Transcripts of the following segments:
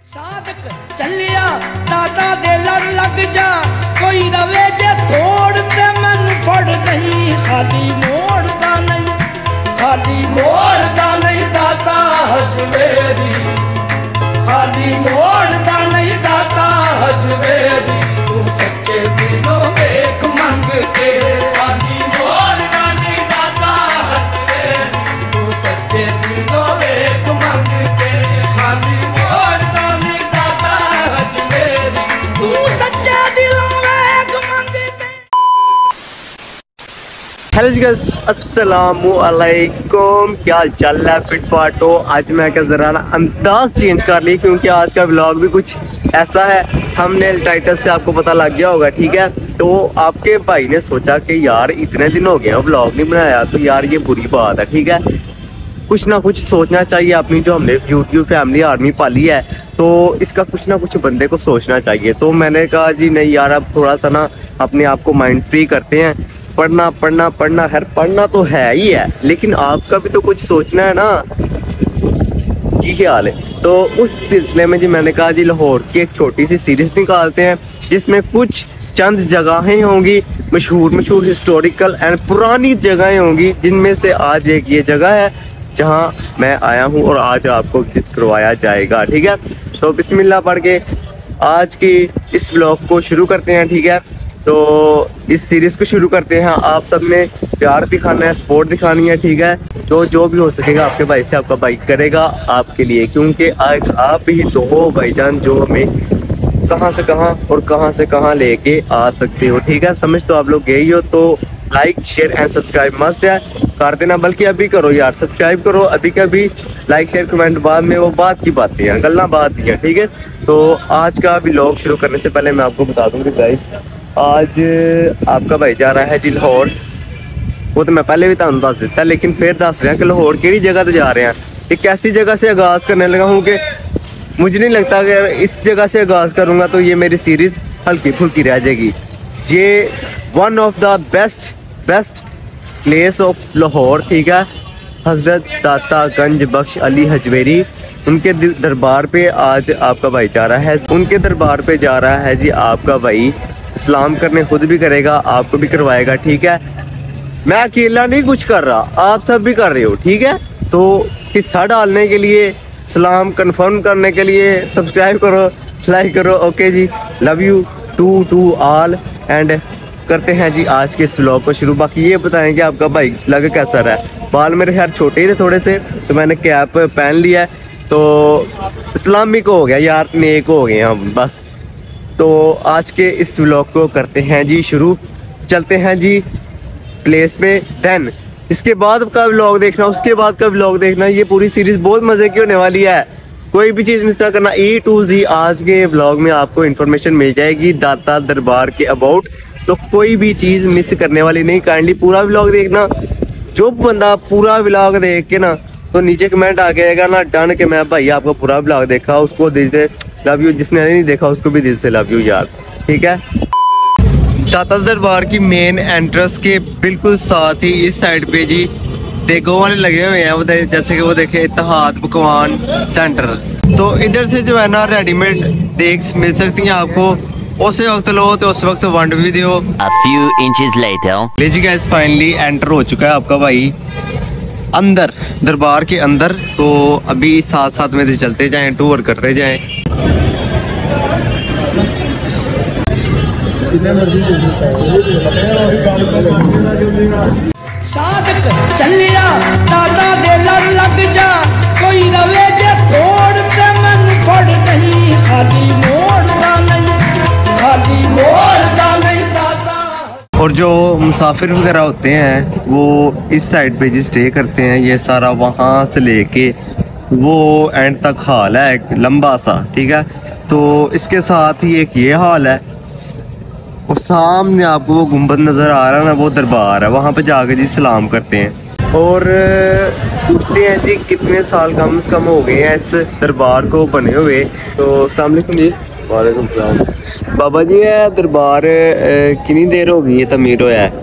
साधक चलिया दादा दे लड़ लग जा, कोई रवे जे थोड़ ते मन फड़ नहीं, खाली मोड़दा नहीं, खाली मोड़दा नहीं दाता हजवेरी, खाली मोड़दा नहीं दाता हजवेरी, तू सच्चे दिलों वेख मंग के, खाली मोड़दा नहीं दाता हजवेरी, तू सच्चे दिलों वेख मंग के, खाली हेलो जी गाइस, अस्सलामु अलैकुम। क्या हाल चाल है? फिट फाट हो? आज मैं क्या जरा ना अंदाज चेंज कर ली क्योंकि आज का व्लॉग भी कुछ ऐसा है। थंबनेल टाइटल से आपको पता लग गया होगा, ठीक है। तो आपके भाई ने सोचा कि यार इतने दिन हो गए व्लॉग नहीं बनाया, तो यार ये बुरी बात है, ठीक है। कुछ ना कुछ सोचना चाहिए। अपनी जो हमने यूट्यूब फैमिली आर्मी पाली है, तो इसका कुछ ना कुछ बंदे को सोचना चाहिए। तो मैंने कहा जी नहीं यार, अब थोड़ा सा ना अपने आप को माइंड फ्री करते हैं। पढ़ना पढ़ना पढ़ना है, पढ़ना तो है ही है, लेकिन आपका भी तो कुछ सोचना है ना जी। ख्याल है। तो उस सिलसिले में जी मैंने कहा जी लाहौर की एक छोटी सी सीरीज निकालते हैं, जिसमें कुछ चंद जगहें होंगी मशहूर हिस्टोरिकल एंड पुरानी जगहें होंगी, जिनमें से आज एक ये जगह है जहां मैं आया हूं और आज आपको विजिट करवाया जाएगा, ठीक है। तो बिस्मिल्लाह पढ़ के आज की इस व्लॉग को शुरू करते हैं, ठीक है। तो इस सीरीज को शुरू करते हैं। आप सब ने प्यार दिखाना है, सपोर्ट दिखानी है, ठीक है। जो भी हो सकेगा आपके भाई से आपका भाई करेगा आपके लिए, क्योंकि आज आप ही तो हो भाईजान जो हमें कहां से कहां और कहां से कहां लेके आ सकते हो, ठीक है। समझ तो आप लोग गए ही हो। तो like share and subscribe must है, कर देना, बल्कि अभी करो यार, सब्सक्राइब करो अभी के अभी। लाइक शेयर कमेंट बाद में, वो बात की बातें हैं, गल्ला बात ही है, ठीक है। तो आज का व्लॉग शुरू करने से पहले मैं आपको बता दूंगी गाइस, आज आपका भाई जा रहा है जी लाहौर। वो तो मैं पहले भी तुम दस दिता, लेकिन फिर दस रहे हैं कि लाहौर केड़ी जगह तो जा रहे हैं। एक ऐसी जगह से आगाज करने लगा हूँ कि मुझे नहीं लगता कि इस जगह से आगाज करूँगा तो ये मेरी सीरीज हल्की फुल्की रह जाएगी। ये one of the best place of Lahore, ठीक है। हजरत दाता गंज बख्श अली हजवेरी, उनके दरबार पे आज आपका भाई जा रहा है। उनके दरबार पे जा रहा है जी आपका भाई, सलाम करने खुद भी करेगा, आपको भी करवाएगा, ठीक है। मैं अकेला नहीं कुछ कर रहा, आप सब भी कर रहे हो, ठीक है। तो हिस्सा डालने के लिए, सलाम कंफर्म करने के लिए सब्सक्राइब करो, लाइक करो। ओके जी, लव यू टू ऑल एंड करते हैं जी आज के इस व्लॉग को शुरू। बाकी ये बताएं कि आपका भाई लग कैसा रहा है। बाल मेरे खैर छोटे ही थे थोड़े से, तो मैंने कैप पहन लिया है, तो इस्लामिक हो गया यार, नेक हो गए हम बस। तो आज के इस व्लॉग को करते हैं जी शुरू। चलते हैं जी प्लेस पे, देन इसके बाद का व्लॉग देखना, उसके बाद का व्लॉग देखना। ये पूरी सीरीज बहुत मजे की होने वाली है, कोई भी चीज़ मिस ना करना। A to Z आज के व्लॉग में आपको इन्फॉर्मेशन मिल जाएगी दाता दरबार के अबाउट, तो कोई भी चीज़ मिस करने वाली नहीं। काइंडली पूरा व्लॉग देखना। जो बंदा पूरा व्लॉग देख के ना, तो नीचे कमेंट आ जाएगा ना डन के मैं भाई आपका पूरा व्लॉग देखा, उसको दिल से लव यू। जिसने नहीं देखा उसको भी दिल से लव यू यार, ठीक है। दाता दरबार की मेन एंट्रेंस के बिल्कुल साथ ही इस साइड पे जी देगों वाले लगे हुए हैं, वो जैसे कि वो देखे इत्तेहाद पकवान सेंटर। तो इधर से जो है ना रेडीमेड देग्स मिल सकती हैं आपको, उस वक्त लो तो उस वक्त वंड भी दो। A few inches later. ले जी गाइस, फाइनली एंटर हो चुका है आपका भाई अंदर, दरबार के अंदर। तो अभी साथ साथ में चलते जाएं, टूर करते जाएं। साधक चलिया दादा दे लड़ लग जा, कोई रवे जे थोड़ ते मन फड़ नहीं, खाली मोड़दा नहीं, खाली मोड़दा नहीं दाता। और जो मुसाफिर वगैरह होते हैं वो इस साइड पे जी स्टे करते हैं। ये सारा वहाँ से लेके वो एंड तक हॉल है एक लंबा सा, ठीक है। तो इसके साथ ही एक ये हॉल है, और सामने आपको वो गुंबद नज़र आ रहा है ना, वो दरबार है। वहाँ पे जाके जी सलाम करते हैं और पूछते हैं जी कितने साल कम से कम हो गए हैं इस दरबार को बने हुए। तो अस्सलाम वालेकुम जी। वालेकुम सलाम। बाबा जी ये दरबार कितनी देर हो गई है तमीर होया है?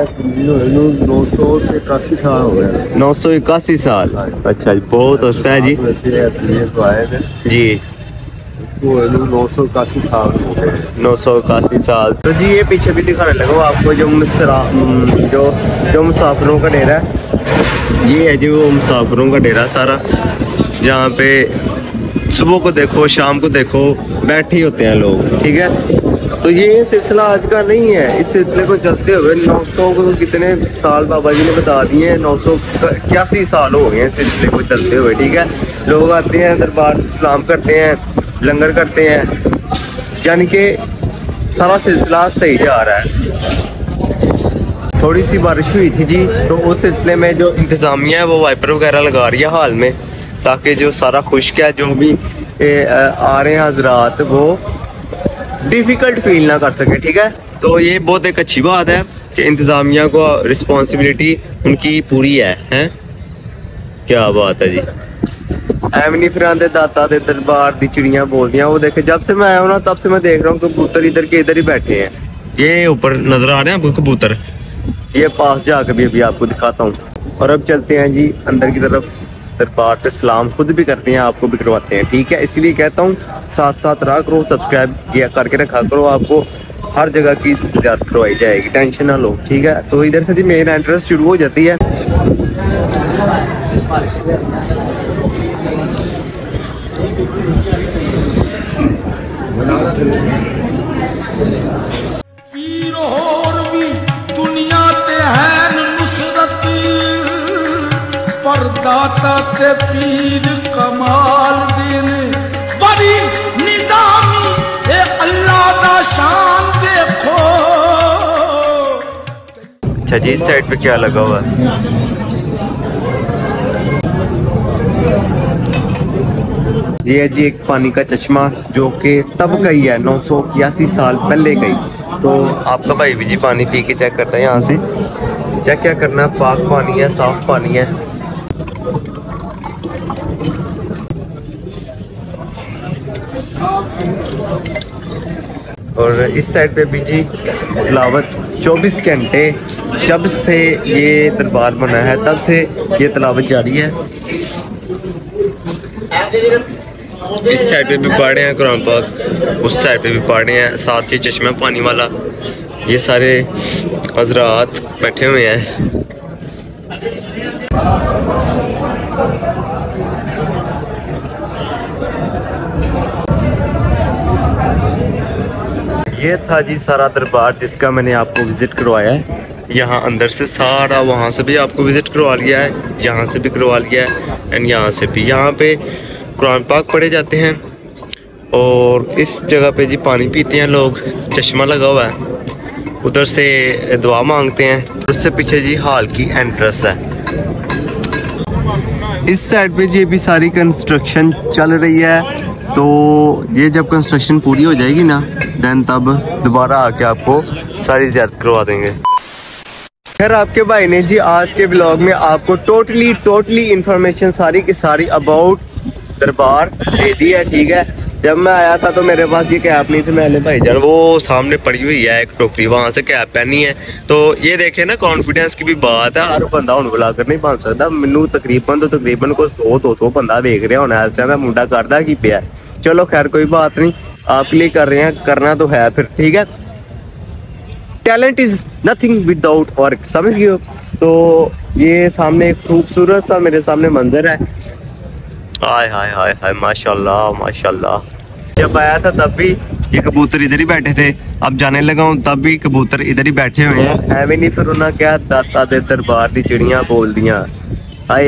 981 साल हो गया। 981 साल, अच्छा जी, बहुत अच्छा है जी। तो आए थे जी। वो 981 साल हो गए। 981 साल। तो जी ये पीछे भी दिखाने लगा आपको जो मुसाफिरों का डेरा है, ये है जी वो मुसाफिरों का डेरा सारा, जहाँ पे सुबह को देखो शाम को देखो बैठे ही होते हैं लोग, ठीक है। तो ये सिलसिला आज का नहीं है, इस सिलसिले को चलते हुए 900 को कितने साल बाबा जी ने बता दिए हैं, 981 साल हो गए हैं सिलसिले को चलते हुए, ठीक है। लोग आते हैं दरबार सलाम करते हैं, लंगर करते हैं, यानी कि सारा सिलसिला सही जा रहा है। थोड़ी सी बारिश हुई थी जी, तो उस सिलसिले में जो इंतज़ामिया है वो वाइपर वगैरह लगा रही है हाल में, ताकि जो सारा खुश्क है, जो भी आ रहे हैं हजरात, वो डिफ़िकल्ट फील ना कर सके, ठीक है। तो ये बहुत एक अच्छी बात है कि इंतज़ामिया को रिस्पॉन्सिबिलिटी उनकी पूरी है, हैं? क्या बात है जी। एवनी फिरांदे दाता दे दरबार दी चिड़ियाँ बोल दियाँ। वो देखे जब से मैं आया हूँ ना, तब से मैं देख रहा हूँ कबूतर इधर के इधर ही बैठे हैं। ये ऊपर नजर आ रहे हैं आपको कबूतर, ये पास जाकर भी अभी आपको दिखाता हूँ। और अब चलते हैं जी अंदर की तरफ, दरबार पे सलाम खुद भी करते हैं, आपको भी करवाते हैं, ठीक है। इसलिए कहता हूँ साथ साथ रहा करो, सब्सक्राइब किया करके रखा करो, आपको हर जगह की ज़ियारत करवाई जाएगी, टेंशन ना लो, ठीक है। तो इधर से जी मेन एंट्रेंस शुरू हो जाती है। पीर होर भी दुनिया ते है नुसरत, पर दाता ते पीर कमाल दिन बड़ी निजामी ए अल्लाह दा शान देखो। अच्छा जी, इस साइड पे क्या लगा हुआ है? ये है जी एक पानी का चश्मा, जो कि तब का ही है, 981 साल पहले का ही। तो आपका भाई भी जी पानी पी के चेक करता है, यहाँ से चेक क्या करना है, पाक पानी है, साफ पानी है। और इस साइड पे भी जी तिलावत 24 घंटे, जब से ये दरबार बना है तब से ये तिलावत जारी है। इस साइड पे भी पढ़े हैं कुरान पाक, उस साइड पे भी पढ़े हैं, साथ ही चश्मा पानी वाला, ये सारे हजरात बैठे हुए हैं। ये था जी सारा दरबार जिसका मैंने आपको विज़िट करवाया है। यहाँ अंदर से सारा, वहाँ से भी आपको विज़िट करवा लिया है, यहाँ से भी करवा लिया है, एंड यहाँ से भी। यहाँ पे कुरान पाक पढ़े जाते हैं और इस जगह पे जी पानी पीते हैं लोग, चश्मा लगा हुआ है, उधर से दुआ मांगते हैं। उससे पीछे जी हॉल की एंट्रेंस है। इस साइड पे जी अभी सारी कंस्ट्रक्शन चल रही है, तो ये जब कंस्ट्रक्शन पूरी हो जाएगी ना, देन तब दोबारा आके आपको सारी ज़ियारत करवा देंगे। खैर आपके भाई ने जी आज के ब्लॉग में आपको टोटली इंफॉर्मेशन सारी की सारी अबाउट दरबार दे दी है, ठीक है। जब मैं आया था तो मेरे पास ये कैप नहीं थी, मैंने भाईजान वो सामने पड़ी हुई है एक टोकरी, वहाँ से कैप पहनी है। तो ये देखे ना, कॉन्फिडेंस की भी बात है, हर बंदा हूँ बुलाकर नहीं बन सकता। मैनू तकरीबन को 100-200 बंदा देख रहा होना इस टाइम, मुंडा करदा की पिया। चलो खैर कोई बात नहीं, आपके लिए कर रहे हैं, करना तो है फिर, ठीक है। Talent is nothing without work, समझ गए हो। तो ये सामने एक खूबसूरत सा मेरे सामने मंजर है, हाय हाय हाय हाय, माशाल्लाह माशाल्लाह। जब आया था तब भी ये कबूतर इधर ही बैठे थे, अब जाने लगा हूँ तब भी कबूतर इधर ही बैठे हुए हैं। एवं नहीं फिर उन्हें क्या दाता दे दरबार दी चिड़ियाँ बोल दियाँ, हाय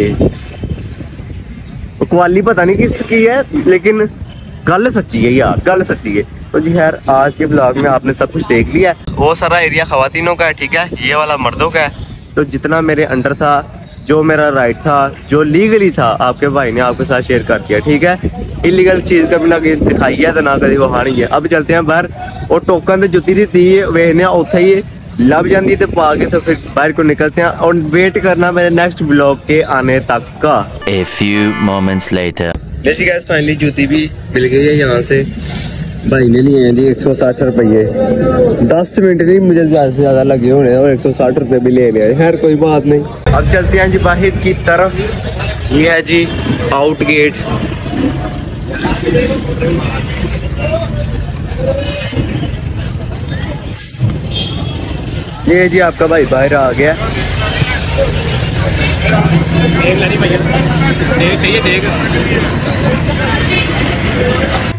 कवाली पता नहीं किसकी है, लेकिन गल सच्ची है यार, गल सच्ची है। तो जी खैर आज के ब्लॉग में आपने सब कुछ देख लिया है। वो सारा एरिया खवातीनों का है, ठीक है, ये वाला मर्दों का है। तो जितना मेरे अंडर था, जो मेरा राइट था, जो लीगली था, आपके भाई ने आपके साथ शेयर कर दिया, ठीक है। इलीगल चीज़ कभी ना कहीं दिखाई है तो ना कभी वहानी है। अब चलते हैं बाहर, और टोकन तो जुती दी थी वेखने उत्थे ही लभ जाती तो पा के, तो फिर बाहर को निकलते हैं और वेट करना मेरे नेक्स्ट ब्लॉग के आने तक का। A few moments later. जैसे गाइस फाइनली जूती भी मिल गई है, यहाँ से भाई ने लिए हैं जी 160 रुपये। 10 मिनट नहीं मुझे ज़्यादा से ज़्यादा लगे होने, और 160 रुपये भी ले लिया। खैर कोई बात नहीं, अब चलते हैं जी बाहर की तरफ। ये है जी आउट गेट, ये जी आपका भाई बाहर आ गया। देख चाहिए देख।